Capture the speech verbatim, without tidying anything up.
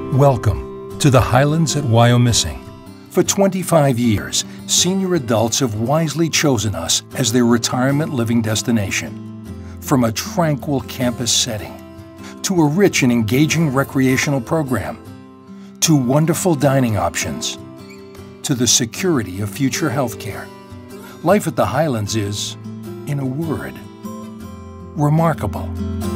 Welcome to the Highlands at Wyomissing. For twenty-five years, senior adults have wisely chosen us as their retirement living destination. From a tranquil campus setting, to a rich and engaging recreational program, to wonderful dining options, to the security of future health care, life at the Highlands is, in a word, remarkable.